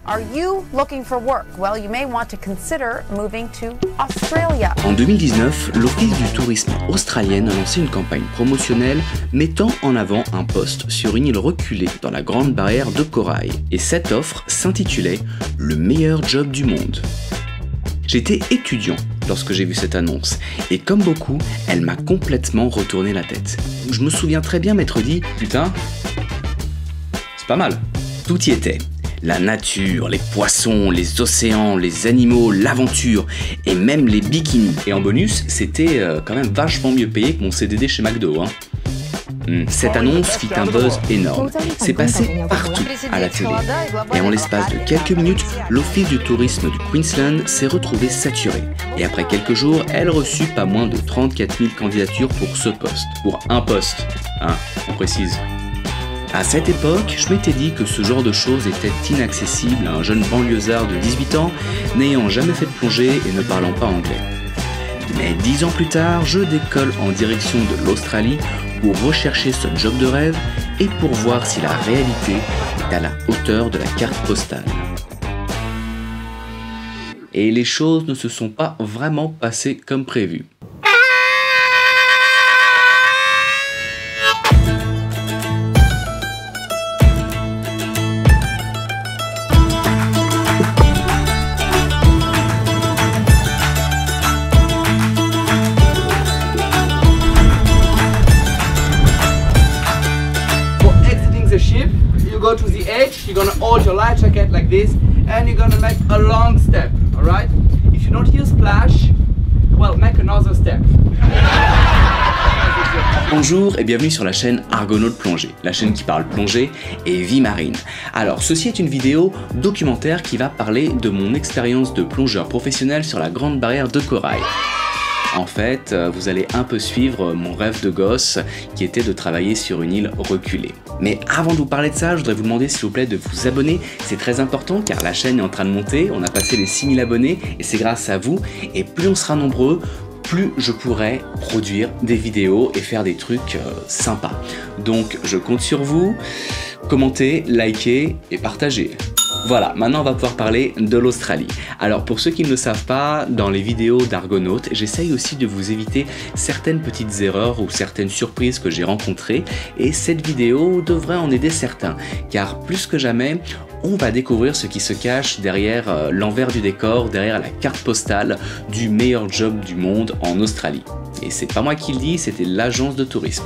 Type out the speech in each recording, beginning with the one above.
Are you looking for work? Well, you may want to consider moving to Australia. En 2019, l'Office du tourisme australienne a lancé une campagne promotionnelle mettant en avant un poste sur une île reculée dans la Grande Barrière de Corail. Et cette offre s'intitulait « Le meilleur job du monde ». J'étais étudiant lorsque j'ai vu cette annonce, et comme beaucoup, elle m'a complètement retourné la tête. Je me souviens très bien m'être dit « Putain, c'est pas mal ». Tout y était. La nature, les poissons, les océans, les animaux, l'aventure et même les bikinis. Et en bonus, c'était quand même vachement mieux payé que mon CDD chez McDo. Cette annonce fit un buzz énorme. C'est passé partout à la télé. Et en l'espace de quelques minutes, l'Office du tourisme du Queensland s'est retrouvé saturé. Et après quelques jours, elle reçut pas moins de 34 000 candidatures pour ce poste. Pour un poste, hein, on précise. À cette époque, je m'étais dit que ce genre de choses était inaccessible à un jeune banlieusard de 18 ans n'ayant jamais fait de plongée et ne parlant pas anglais. Mais 10 ans plus tard, je décolle en direction de l'Australie pour rechercher ce job de rêve et pour voir si la réalité est à la hauteur de la carte postale. Et les choses ne se sont pas vraiment passées comme prévu. Ship, you go to the edge, you're gonna hold your life jacket like this, and you're gonna make a long step, alright? If you don't hear splash, well, make another step. Bonjour et bienvenue sur la chaîne Argonautes Plongée, la chaîne qui parle plongée et vie marine. Alors, ceci est une vidéo documentaire qui va parler de mon expérience de plongeur professionnel sur la Grande Barrière de Corail. En fait, vous allez un peu suivre mon rêve de gosse qui était de travailler sur une île reculée. Mais avant de vous parler de ça, je voudrais vous demander s'il vous plaît de vous abonner. C'est très important car la chaîne est en train de monter, on a passé les 6000 abonnés et c'est grâce à vous. Et plus on sera nombreux, plus je pourrai produire des vidéos et faire des trucs sympas. Donc je compte sur vous, commentez, likez et partagez. Voilà, maintenant on va pouvoir parler de l'Australie. Alors pour ceux qui ne le savent pas, dans les vidéos d'Argonautes, j'essaye aussi de vous éviter certaines petites erreurs ou certaines surprises que j'ai rencontrées et cette vidéo devrait en aider certains, car plus que jamais, on va découvrir ce qui se cache derrière l'envers du décor, derrière la carte postale du meilleur job du monde en Australie. Et c'est pas moi qui le dis, c'était l'agence de tourisme.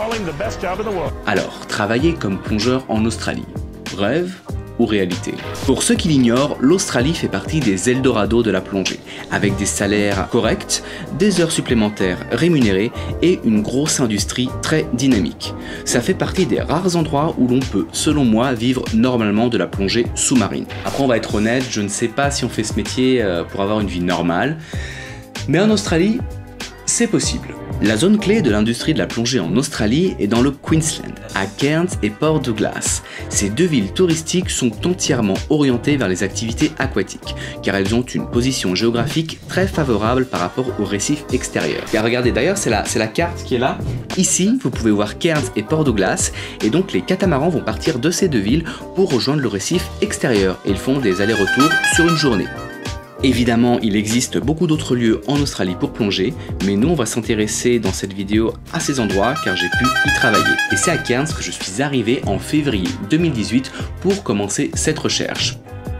Alors, travailler comme plongeur en Australie, rêve ou réalité? Pour ceux qui l'ignorent, l'Australie fait partie des Eldorado de la plongée, avec des salaires corrects, des heures supplémentaires rémunérées et une grosse industrie très dynamique. Ça fait partie des rares endroits où l'on peut, selon moi, vivre normalement de la plongée sous-marine. Après, on va être honnête, je ne sais pas si on fait ce métier pour avoir une vie normale, mais en Australie, c'est possible. La zone clé de l'industrie de la plongée en Australie est dans le Queensland, à Cairns et Port Douglas. Ces deux villes touristiques sont entièrement orientées vers les activités aquatiques, car elles ont une position géographique très favorable par rapport au récif extérieur. Et regardez d'ailleurs, c'est la carte qui est là. Ici, vous pouvez voir Cairns et Port Douglas, et donc les catamarans vont partir de ces deux villes pour rejoindre le récif extérieur, et ils font des allers-retours sur une journée. Évidemment, il existe beaucoup d'autres lieux en Australie pour plonger, mais nous on va s'intéresser dans cette vidéo à ces endroits car j'ai pu y travailler. Et c'est à Cairns que je suis arrivé en février 2018 pour commencer cette recherche.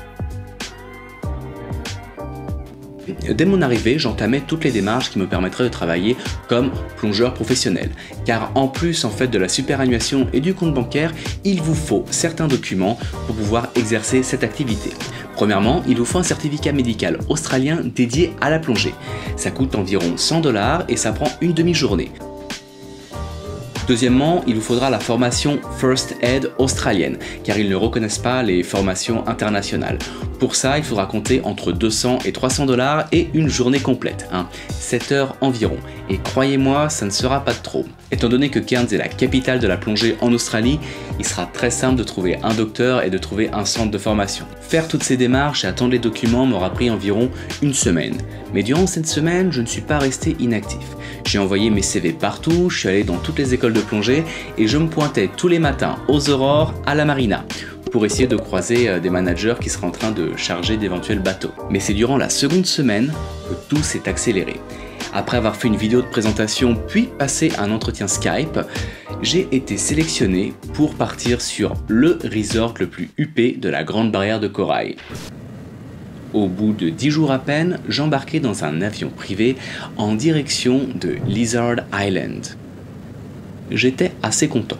Dès mon arrivée, j'entamais toutes les démarches qui me permettraient de travailler comme plongeur professionnel. Car en plus de la superannuation et du compte bancaire, il vous faut certains documents pour pouvoir exercer cette activité. Premièrement, il vous faut un certificat médical australien dédié à la plongée. Ça coûte environ 100 $ et ça prend une demi-journée. Deuxièmement, il vous faudra la formation First Aid australienne, car ils ne reconnaissent pas les formations internationales. Pour ça, il faudra compter entre 200 et 300 $ et une journée complète, 7 heures environ. Et croyez-moi, ça ne sera pas de trop. Étant donné que Cairns est la capitale de la plongée en Australie, il sera très simple de trouver un docteur et de trouver un centre de formation. Faire toutes ces démarches et attendre les documents m'aura pris environ une semaine. Mais durant cette semaine, je ne suis pas resté inactif. J'ai envoyé mes CV partout, je suis allé dans toutes les écoles de plongée et je me pointais tous les matins aux aurores à la marina pour essayer de croiser des managers qui seraient en train de charger d'éventuels bateaux. Mais c'est durant la seconde semaine que tout s'est accéléré. Après avoir fait une vidéo de présentation puis passé un entretien Skype, j'ai été sélectionné pour partir sur le resort le plus huppé de la Grande Barrière de Corail. Au bout de 10 jours à peine, j'embarquais dans un avion privé en direction de Lizard Island. J'étais assez content.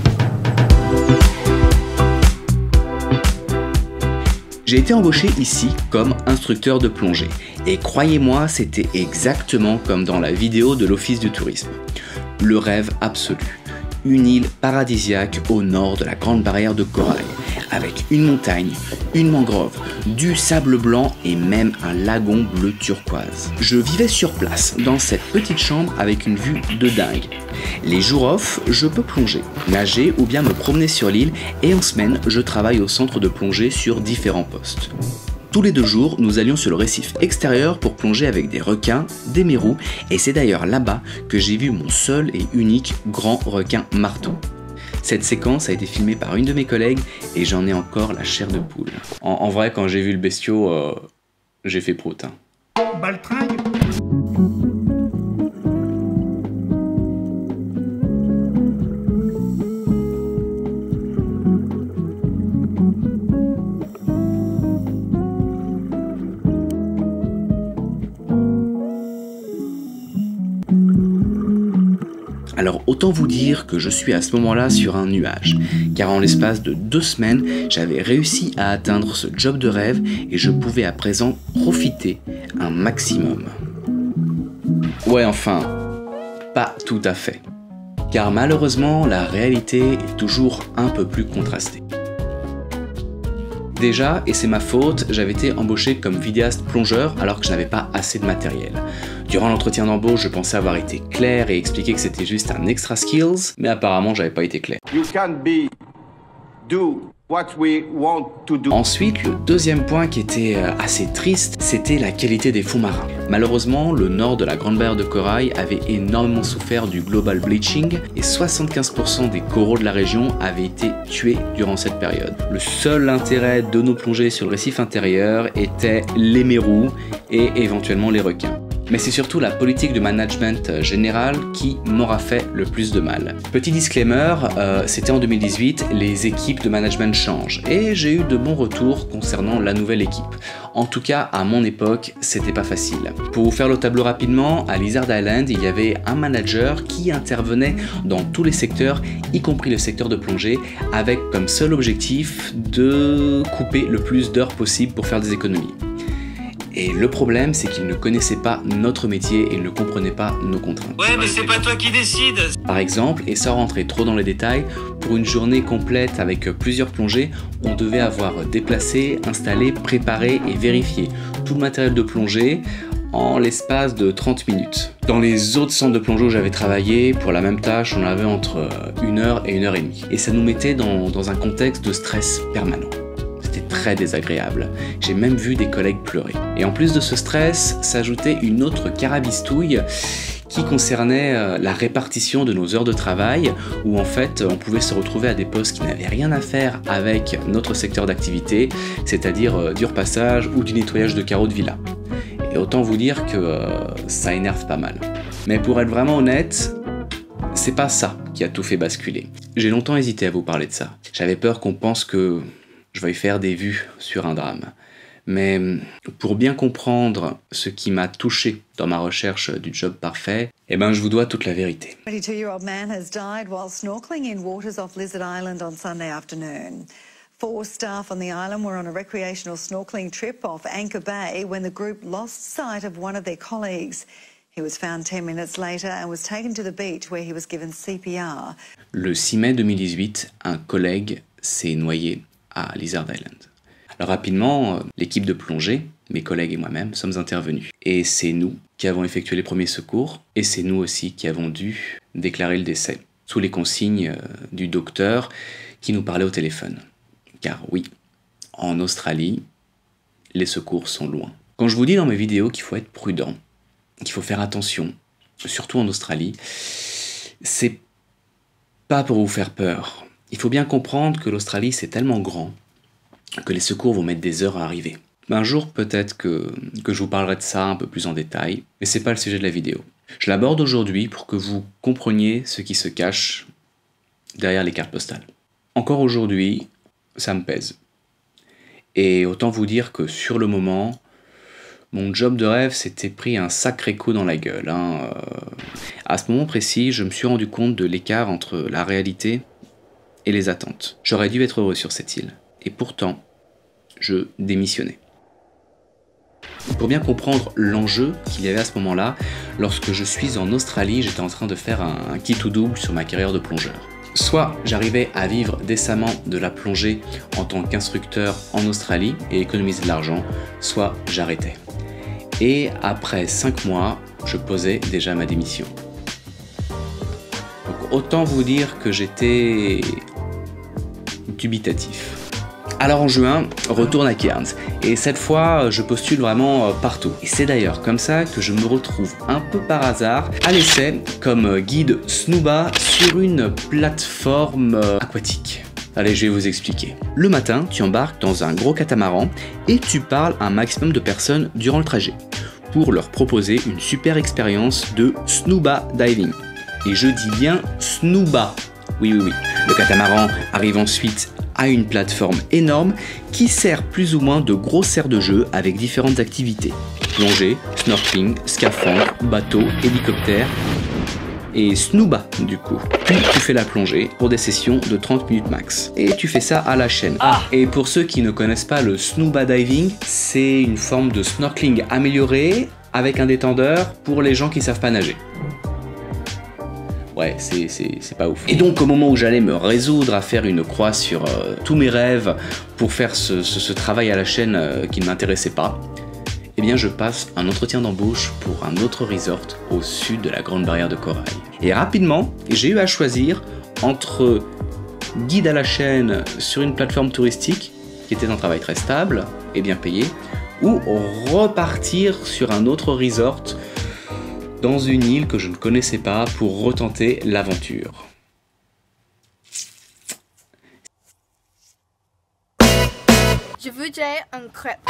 J'ai été embauché ici comme instructeur de plongée. Et croyez-moi, c'était exactement comme dans la vidéo de l'Office du tourisme. Le rêve absolu. Une île paradisiaque au nord de la Grande Barrière de Corail, avec une montagne, une mangrove, du sable blanc et même un lagon bleu turquoise. Je vivais sur place, dans cette petite chambre avec une vue de dingue. Les jours off, je peux plonger, nager ou bien me promener sur l'île et en semaine, je travaille au centre de plongée sur différents postes. Tous les 2 jours, nous allions sur le récif extérieur pour plonger avec des requins, des mérous, et c'est d'ailleurs là-bas que j'ai vu mon seul et unique grand requin marteau. Cette séquence a été filmée par une de mes collègues et j'en ai encore la chair de poule. En vrai, quand j'ai vu le bestiau, j'ai fait prout. Baltringue. Alors autant vous dire que je suis à ce moment-là sur un nuage, car en l'espace de 2 semaines, j'avais réussi à atteindre ce job de rêve et je pouvais à présent profiter un maximum. Ouais, enfin, pas tout à fait. Car malheureusement, la réalité est toujours un peu plus contrastée. Déjà, et c'est ma faute, j'avais été embauché comme vidéaste plongeur alors que je n'avais pas assez de matériel. Durant l'entretien d'embauche, je pensais avoir été clair et expliquer que c'était juste un extra skills, mais apparemment j'avais pas été clair. Ensuite, le deuxième point qui était assez triste, c'était la qualité des fonds marins. Malheureusement, le nord de la Grande Barrière de Corail avait énormément souffert du global bleaching et 75% des coraux de la région avaient été tués durant cette période. Le seul intérêt de nos plongées sur le récif intérieur était les mérous et éventuellement les requins. Mais c'est surtout la politique de management générale qui m'aura fait le plus de mal. Petit disclaimer, c'était en 2018, les équipes de management changent et j'ai eu de bons retours concernant la nouvelle équipe. En tout cas, à mon époque, c'était pas facile. Pour vous faire le tableau rapidement, à Lizard Island, il y avait un manager qui intervenait dans tous les secteurs, y compris le secteur de plongée, avec comme seul objectif de couper le plus d'heures possible pour faire des économies. Et le problème, c'est qu'il ne connaissait pas notre métier et ne comprenait pas nos contraintes. Ouais, mais c'est pas toi qui décides. Par exemple, et sans rentrer trop dans les détails, pour une journée complète avec plusieurs plongées, on devait avoir déplacé, installé, préparé et vérifié tout le matériel de plongée en l'espace de 30 minutes. Dans les autres centres de plongée où j'avais travaillé, pour la même tâche, on avait entre 1 heure et 1h30. Et ça nous mettait dans un contexte de stress permanent. Très désagréable. J'ai même vu des collègues pleurer. Et en plus de ce stress, s'ajoutait une autre carabistouille qui concernait la répartition de nos heures de travail, où en fait on pouvait se retrouver à des postes qui n'avaient rien à faire avec notre secteur d'activité, c'est-à-dire du repassage ou du nettoyage de carreaux de villa. Et autant vous dire que ça énerve pas mal. Mais pour être vraiment honnête, c'est pas ça qui a tout fait basculer. J'ai longtemps hésité à vous parler de ça. J'avais peur qu'on pense que je vais faire des vues sur un drame. Mais pour bien comprendre ce qui m'a touché dans ma recherche du job parfait, je vous dois toute la vérité. 22-year-old man has died while snorkeling in waters off Lizard Island on Sunday afternoon. 4 staff on the island were on a recreational snorkeling trip off Anchor Bay when the group lost sight of one of their colleagues. He was found 10 minutes later and was taken to the beach where he was given CPR. Le 6 mai 2018, un collègue s'est noyé à Lizard Island. Alors rapidement, l'équipe de plongée, mes collègues et moi-même, sommes intervenus. Et c'est nous qui avons effectué les premiers secours, et c'est nous aussi qui avons dû déclarer le décès, sous les consignes du docteur qui nous parlait au téléphone. Car oui, en Australie, les secours sont loin. Quand je vous dis dans mes vidéos qu'il faut être prudent, qu'il faut faire attention, surtout en Australie, c'est pas pour vous faire peur. Il faut bien comprendre que l'Australie c'est tellement grand que les secours vont mettre des heures à arriver. Un jour peut-être que je vous parlerai de ça un peu plus en détail, mais c'est pas le sujet de la vidéo. Je l'aborde aujourd'hui pour que vous compreniez ce qui se cache derrière les cartes postales. Encore aujourd'hui, ça me pèse. Et autant vous dire que sur le moment, mon job de rêve s'était pris un sacré coup dans la gueule. À ce moment précis, je me suis rendu compte de l'écart entre la réalité et les attentes. J'aurais dû être heureux sur cette île. Et pourtant, je démissionnais. Pour bien comprendre l'enjeu qu'il y avait à ce moment-là, lorsque je suis en Australie, j'étais en train de faire un qui tout double sur ma carrière de plongeur. Soit j'arrivais à vivre décemment de la plongée en tant qu'instructeur en Australie et économiser de l'argent, soit j'arrêtais. Et après 5 mois, je posais déjà ma démission. Donc autant vous dire que j'étais dubitatif. Alors en juin, retourne à Cairns, et cette fois je postule vraiment partout. Et c'est d'ailleurs comme ça que je me retrouve un peu par hasard à l'essai comme guide snuba sur une plateforme aquatique. Allez, je vais vous expliquer. Le matin, tu embarques dans un gros catamaran et tu parles à un maximum de personnes durant le trajet pour leur proposer une super expérience de snuba diving. Et je dis bien snuba. Oui. Le catamaran arrive ensuite à une plateforme énorme qui sert plus ou moins de gros serre de jeu avec différentes activités. Plongée, snorkeling, scaphandre, bateau, hélicoptère et snuba du coup. Puis tu fais la plongée pour des sessions de 30 minutes max. Et tu fais ça à la chaîne. Et pour ceux qui ne connaissent pas le snuba diving, c'est une forme de snorkeling amélioré avec un détendeur pour les gens qui savent pas nager. Ouais, c'est pas ouf. Et donc au moment où j'allais me résoudre à faire une croix sur tous mes rêves pour faire ce travail à la chaîne qui ne m'intéressait pas, eh bien je passe un entretien d'embauche pour un autre resort au sud de la Grande Barrière de Corail. Et rapidement, j'ai eu à choisir entre guide à la chaîne sur une plateforme touristique, qui était un travail très stable et bien payé, ou repartir sur un autre resort dans une île que je ne connaissais pas pour retenter l'aventure. Je voudrais un crêpe.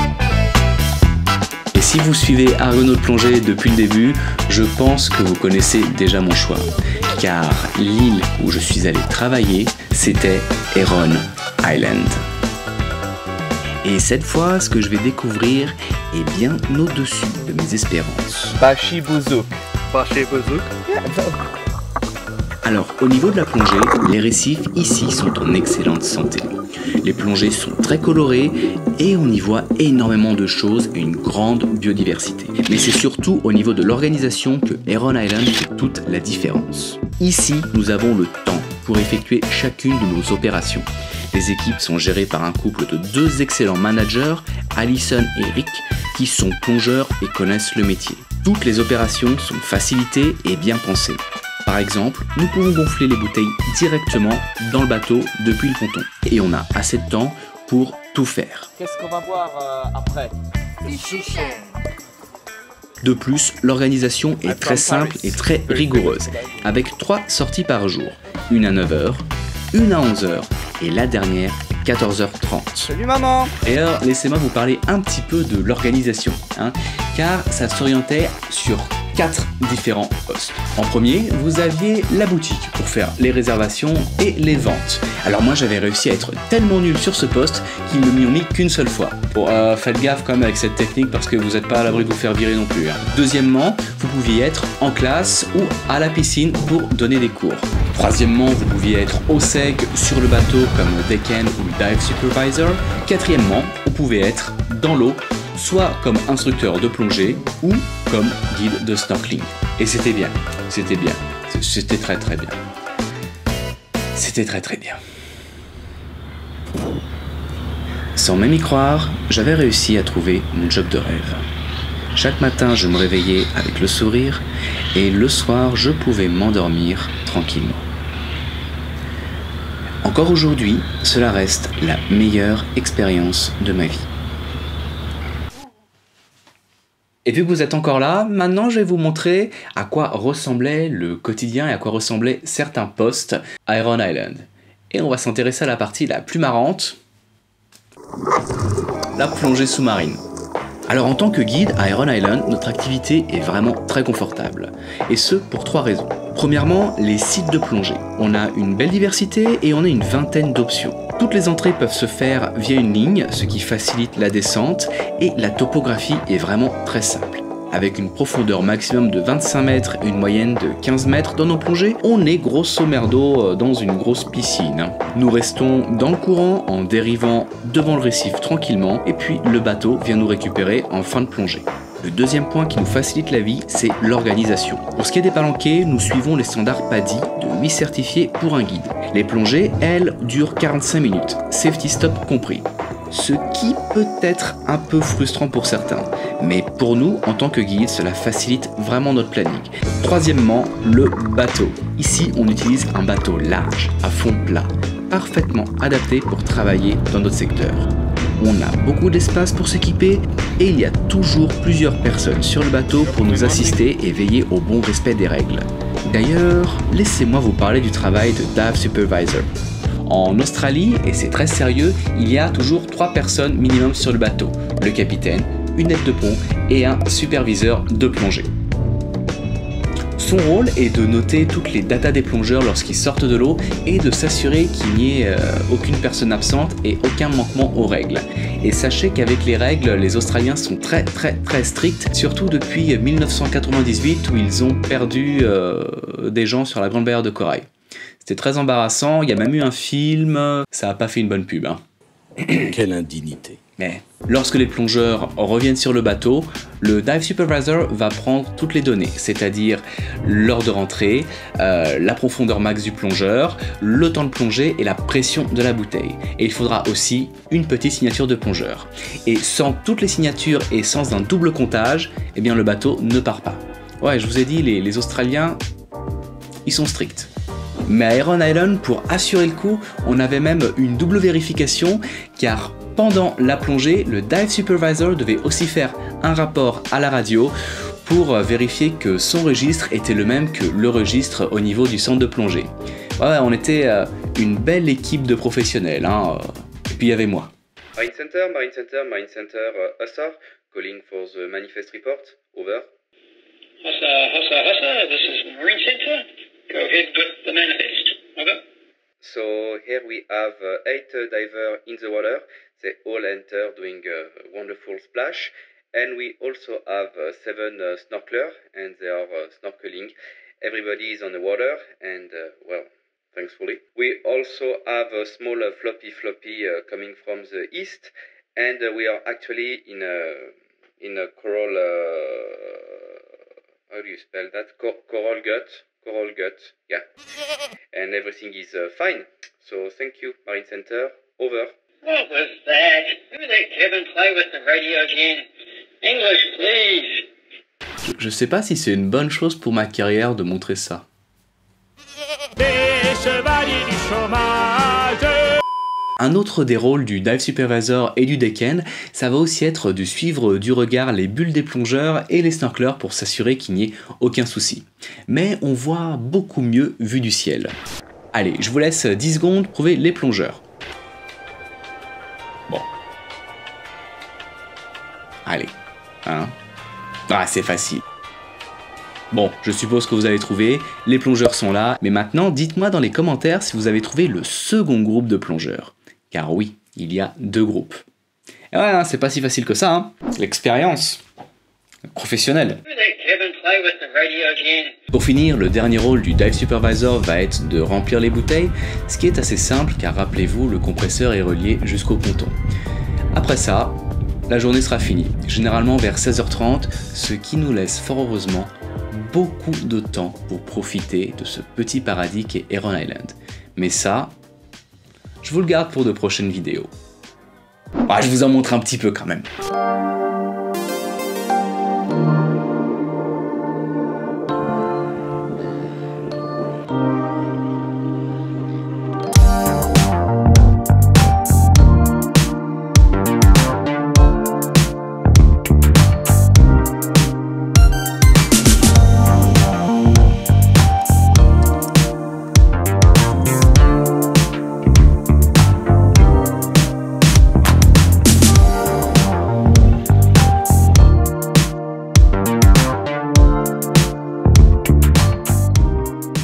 Et si vous suivez Argonaut Plongée depuis le début, je pense que vous connaissez déjà mon choix. Car l'île où je suis allé travailler, c'était Heron Island. Et cette fois, ce que je vais découvrir est bien au-dessus de mes espérances. Bashibouzouk. Alors, au niveau de la plongée, les récifs ici sont en excellente santé. Les plongées sont très colorées et on y voit énormément de choses et une grande biodiversité. Mais c'est surtout au niveau de l'organisation que Heron Island fait toute la différence. Ici, nous avons le temps pour effectuer chacune de nos opérations. Les équipes sont gérées par un couple de 2 excellents managers, Alison et Rick, qui sont plongeurs et connaissent le métier. Toutes les opérations sont facilitées et bien pensées. Par exemple, nous pouvons gonfler les bouteilles directement dans le bateau depuis le ponton. Et on a assez de temps pour tout faire. Qu'est-ce qu'on va voir après? De plus, l'organisation est très simple et très rigoureuse, avec 3 sorties par jour. Une à 9h, une à 11h et la dernière 14h30. Salut maman! Et alors, laissez-moi vous parler un petit peu de l'organisation, car ça s'orientait sur 4 différents postes. En premier, vous aviez la boutique pour faire les réservations et les ventes. Alors moi j'avais réussi à être tellement nul sur ce poste qu'ils ne m'y ont mis qu'une seule fois. Bon, faites gaffe quand même avec cette technique parce que vous n'êtes pas à l'abri de vous faire virer non plus. Deuxièmement, vous pouviez être en classe ou à la piscine pour donner des cours. Troisièmement, vous pouviez être au sec sur le bateau comme deckhand ou dive supervisor. Quatrièmement, vous pouvez être dans l'eau, soit comme instructeur de plongée ou comme guide de snorkeling. Et c'était bien, c'était très très bien. C'était très très bien. Sans même y croire, j'avais réussi à trouver mon job de rêve. Chaque matin, je me réveillais avec le sourire et le soir, je pouvais m'endormir tranquillement. Encore aujourd'hui, cela reste la meilleure expérience de ma vie. Et vu que vous êtes encore là, maintenant je vais vous montrer à quoi ressemblait le quotidien et à quoi ressemblaient certains postes à Heron Island. Et on va s'intéresser à la partie la plus marrante, la plongée sous-marine. Alors en tant que guide à Heron Island, notre activité est vraiment très confortable. Et ce, pour 3 raisons. Premièrement, les sites de plongée. On a une belle diversité et on a une vingtaine d'options. Toutes les entrées peuvent se faire via une ligne, ce qui facilite la descente, et la topographie est vraiment très simple. Avec une profondeur maximum de 25 mètres et une moyenne de 15 mètres dans nos plongées, on est grosso merdo dans une grosse piscine. Nous restons dans le courant en dérivant devant le récif tranquillement, et puis le bateau vient nous récupérer en fin de plongée. Le deuxième point qui nous facilite la vie, c'est l'organisation. Pour ce qui est des palanquets, nous suivons les standards PADI de 8 certifiés pour un guide. Les plongées, elles, durent 45 minutes, safety stop compris. Ce qui peut être un peu frustrant pour certains, mais pour nous, en tant que guide, cela facilite vraiment notre planning. Troisièmement, le bateau. Ici, on utilise un bateau large, à fond plat, parfaitement adapté pour travailler dans notre secteur. On a beaucoup d'espace pour s'équiper et il y a toujours plusieurs personnes sur le bateau pour nous assister et veiller au bon respect des règles. D'ailleurs, laissez-moi vous parler du travail de Dive Supervisor. En Australie, et c'est très sérieux, il y a toujours 3 personnes minimum sur le bateau. Le capitaine, une aide de pont et un superviseur de plongée. Son rôle est de noter toutes les datas des plongeurs lorsqu'ils sortent de l'eau et de s'assurer qu'il n'y ait aucune personne absente et aucun manquement aux règles. Et sachez qu'avec les règles, les Australiens sont très stricts, surtout depuis 1998 où ils ont perdu des gens sur la Grande Barrière de Corail. C'était très embarrassant, il y a même eu un film, ça n'a pas fait une bonne pub. Hein. Quelle indignité. Mais lorsque les plongeurs reviennent sur le bateau, le Dive Supervisor va prendre toutes les données, c'est-à-dire l'heure de rentrée, la profondeur max du plongeur, le temps de plongée et la pression de la bouteille. Et il faudra aussi une petite signature de plongeur. Et sans toutes les signatures et sans un double comptage, eh bien le bateau ne part pas. Ouais, je vous ai dit, les Australiens, ils sont stricts. Mais à Heron Island, pour assurer le coup, on avait même une double vérification, car pendant la plongée, le Dive Supervisor devait aussi faire un rapport à la radio pour vérifier que son registre était le même que le registre au niveau du centre de plongée. Ouais, on était une belle équipe de professionnels, hein. Et puis il y avait moi. Marine Center, Hussar, calling for the manifest report, over. Hussar, this is Marine Center. Go ahead with the manifest. Over. So here we have 8 divers in the water. They all enter doing a wonderful splash. And we also have 7 snorkelers and they are snorkeling. Everybody is on the water and, well, thankfully. We also have a small floppy coming from the east. And we are actually in a coral, how do you spell that? Coral gut, yeah. And everything is fine. So thank you, Marine Center. Over. What was that? Who let Kevin play with the radio again? English, please. Je sais pas si c'est une bonne chose pour ma carrière de montrer ça. Les chevaliers du chômage. Un autre des rôles du Dive Supervisor et du Deckhand, ça va aussi être de suivre du regard les bulles des plongeurs et les snorkelers pour s'assurer qu'il n'y ait aucun souci. Mais on voit beaucoup mieux vu du ciel. Allez, je vous laisse 10 secondes prouver les plongeurs. Bon. Allez. Hein? Ah, c'est facile. Bon, je suppose que vous avez trouvé, les plongeurs sont là, mais maintenant dites-moi dans les commentaires si vous avez trouvé le second groupe de plongeurs. Car oui, il y a 2 groupes. Et ouais, hein, c'est pas si facile que ça, hein. L'expérience professionnelle. Pour finir, le dernier rôle du Dive Supervisor va être de remplir les bouteilles, ce qui est assez simple car rappelez-vous, le compresseur est relié jusqu'au ponton. Après ça, la journée sera finie, généralement vers 16h30, ce qui nous laisse fort heureusement beaucoup de temps pour profiter de ce petit paradis qu'est Heron Island. Mais ça, je vous le garde pour de prochaines vidéos. Ah, je vous en montre un petit peu quand même.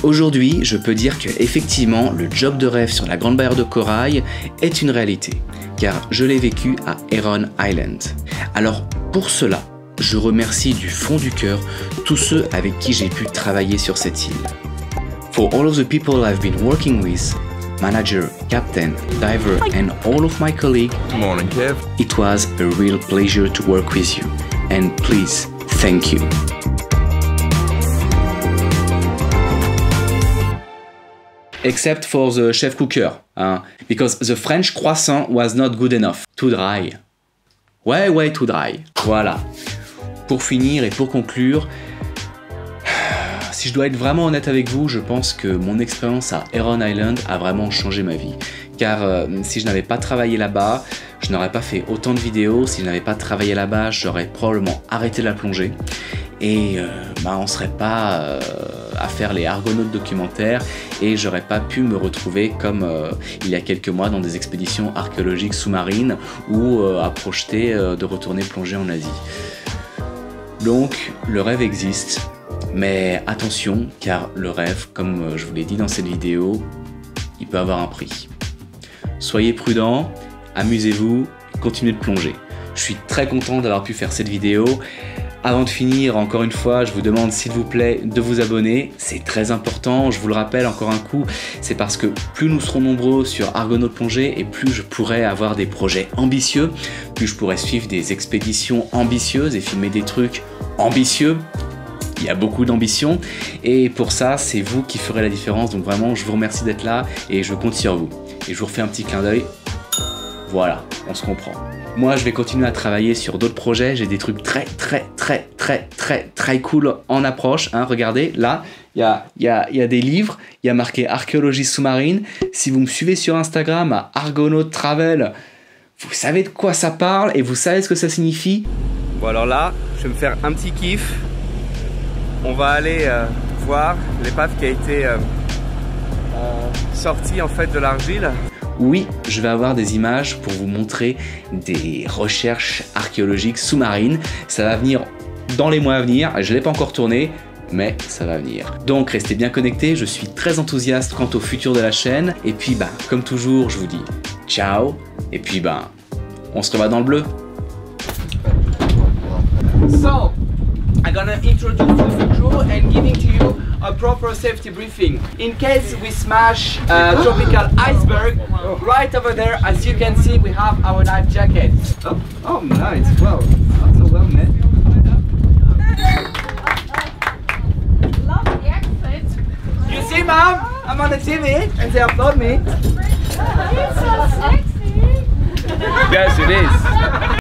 Aujourd'hui, je peux dire que effectivement, le job de rêve sur la Grande Barrière de Corail est une réalité, car je l'ai vécu à Heron Island. Alors pour cela, je remercie du fond du cœur tous ceux avec qui j'ai pu travailler sur cette île. For all of the people I've been working with, manager, captain, diver and all of my colleagues, good morning, Kev. It was a real pleasure to work with you, and please, thank you. Except for the chef cooker, because the French croissant was not good enough. Too dry. Ouais, too dry. Voilà. Pour finir et pour conclure, si je dois être vraiment honnête avec vous, je pense que mon expérience à Heron Island a vraiment changé ma vie. Car si je n'avais pas travaillé là-bas, je n'aurais pas fait autant de vidéos. Si je n'avais pas travaillé là-bas, j'aurais probablement arrêté la plongée. Et on ne serait pas à faire les Argonautes documentaires et j'aurais pas pu me retrouver comme il y a quelques mois dans des expéditions archéologiques sous-marines ou à projeter de retourner plonger en Asie. Donc le rêve existe, mais attention car le rêve, comme je vous l'ai dit dans cette vidéo, il peut avoir un prix. Soyez prudents, amusez-vous, continuez de plonger. Je suis très content d'avoir pu faire cette vidéo. Avant de finir, encore une fois, je vous demande s'il vous plaît de vous abonner. C'est très important, je vous le rappelle encore un coup, c'est parce que plus nous serons nombreux sur Argonautes plongée et plus je pourrai avoir des projets ambitieux, plus je pourrai suivre des expéditions ambitieuses et filmer des trucs ambitieux. Il y a beaucoup d'ambition et pour ça, c'est vous qui ferez la différence. Donc vraiment, je vous remercie d'être là et je compte sur vous. Et je vous refais un petit clin d'œil. Voilà, on se comprend. Moi, je vais continuer à travailler sur d'autres projets. J'ai des trucs très cool en approche. Regardez, là, il y a des livres. Il y a marqué archéologie sous-marine. Si vous me suivez sur Instagram à Argonautes Travel, vous savez de quoi ça parle et vous savez ce que ça signifie. Bon, alors là, je vais me faire un petit kiff. On va aller voir l'épave qui a été sortie en fait de l'argile. Oui, je vais avoir des images pour vous montrer des recherches archéologiques sous-marines. Ça va venir dans les mois à venir. Je ne l'ai pas encore tourné, mais ça va venir. Donc restez bien connectés, je suis très enthousiaste quant au futur de la chaîne. Et puis comme toujours, je vous dis ciao. Et puis on se revoit dans le bleu. So, I'm gonna introduce the crew and giving to you a proper safety briefing. In case we smash a tropical iceberg, right over there, as you can see, we have our life jacket. Oh nice. Well, not so well, man. Love the accent. You see, Mom? I'm on the TV and they applaud me.